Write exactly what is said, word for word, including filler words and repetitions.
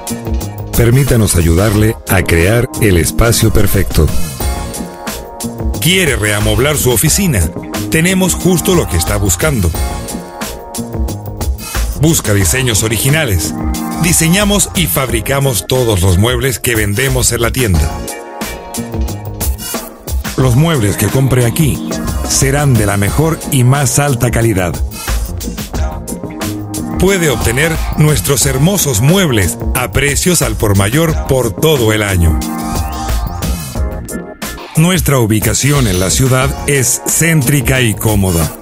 Permítanos ayudarle a crear el espacio perfecto. ¿Quiere reamoblar su oficina? Tenemos justo lo que está buscando. Busca diseños originales. Diseñamos y fabricamos todos los muebles que vendemos en la tienda. Los muebles que compre aquí serán de la mejor y más alta calidad. Puede obtener nuestros hermosos muebles a precios al por mayor por todo el año. Nuestra ubicación en la ciudad es céntrica y cómoda.